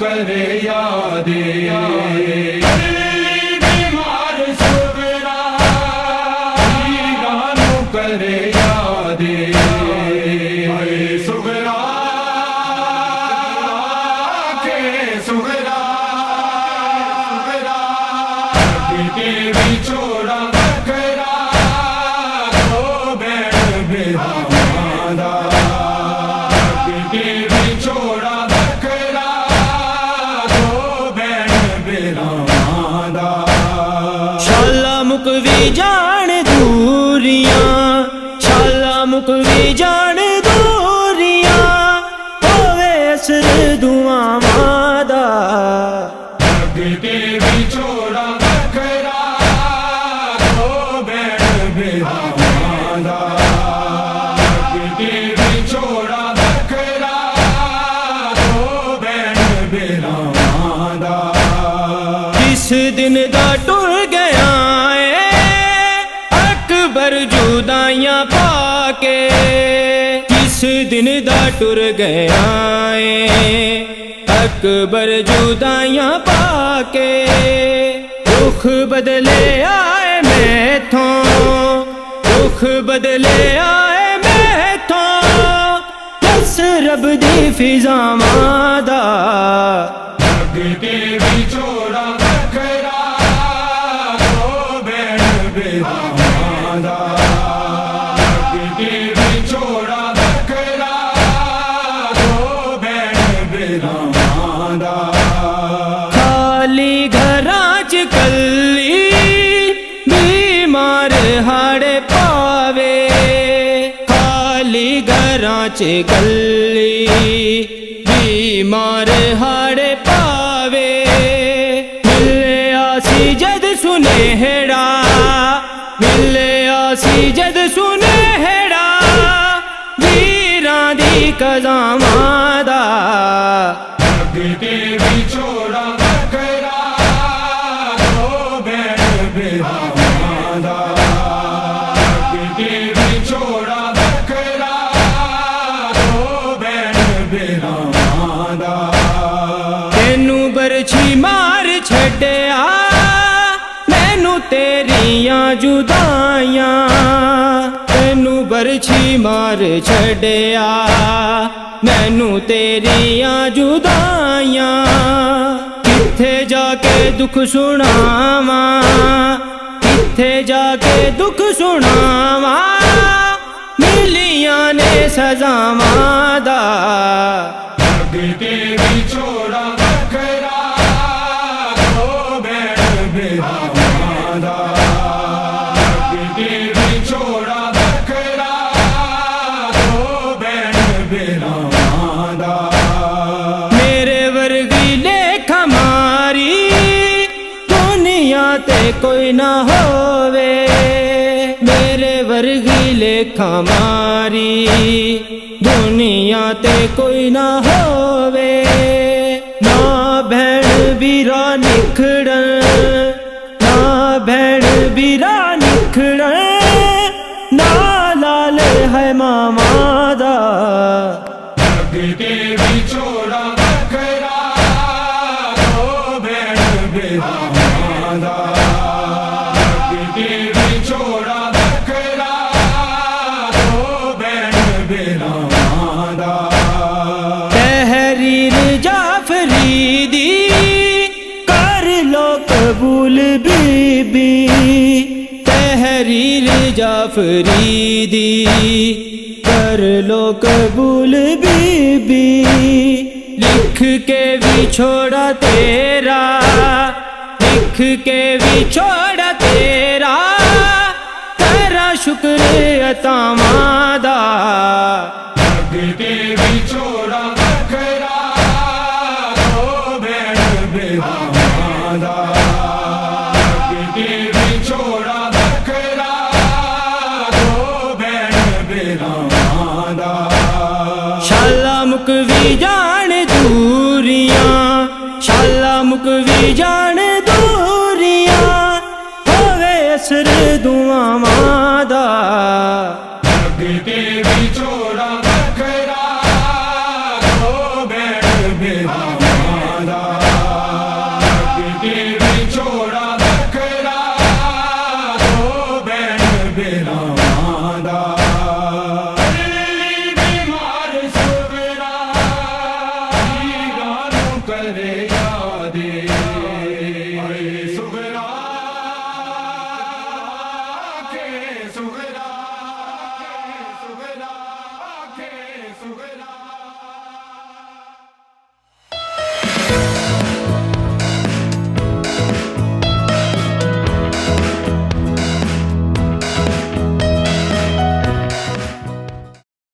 करे यादे बीमार सुगरा गानू करे यादे सुगरा के सुगरा के बिछोड़ा बकरा दो बैठ बिहादा के बिछोड़ा बकरा दो बैठ बिहादा शाला मुकवी जान दूरियां शाला मुकवी जान दूरियां होवे असर दुआ मादा के बिछोड़ा बकरा दो बैठ बिहादा के बिछोड़ा बकरा दो बैठ बिहादा किस दिन दा टुर गया है अकबर जुदाइयां पाके किस दिन दा टुर गया है अकबर जुदाइयां पाके दुख बदले आए मैथों दुख बदले आए मैथों बस रब दी फिजा मादा के बिछोड़ा बकरा दो बैठ बिहादा के बिछोड़ा बकरा दो बैठ बिहादा खाली घरां च कल्ली बीमार हाड़े पावे खाली घरां च कल्ली बीमार हाड़े पावे मिले आसी जद सुनेहड़ा मिले आसी जद सुनेहड़ा वीरां दी कज़ामादा के बिछोड़ा बकरा दो बैठ बिहादा के बिछोड़ा बकरा दो बैठ बिहादा तेनू बरछी मार छड्या मैनू तेरियां जुदाइयां तेनू बरछी मार छड्या मैनू तेरियां जुदाइयां किथे जाके दुख सुनावा किथे जाके दुख सुनावा मिलियां ने सजावां दा के बिछोड़ा बकरा दो बैठ बिहादा के बिछोड़ा बकरा दो बैठ बिहादा मेरे वर्गी लेखा मारी दुनिया ते कोई ना होवे मेरे वर्गी लेखा मारी दुनिया ते कोई ना होवे ना भैण बीरा निखड़न ना भैण बीरा निखड़न ना लाल है मामा दा के बिछोड़ा बकरा दो बैठ बिहादा के बिछोड़ा बकरा दो बैठ बिहादा तहरीर जाफरी दी कर लो कबूल बीबी तहरीर जाफरी दी कर लो कबूल बीबी लिख के भी छोड़ा तेरा लिख के भी छोड़ा तेरा तेरा शुक्र अता मादा के बिछोड़ा बकरा दो बैठ बिहादा के बिछोड़ा बकरा दो बैठ बिहादा शाला मुकवी जान दूरियां शाला मुकवी जान दूरियां होवे असर दुआ मादा के बिछोड़ा बकरा दो बैठ बिहादा सुगया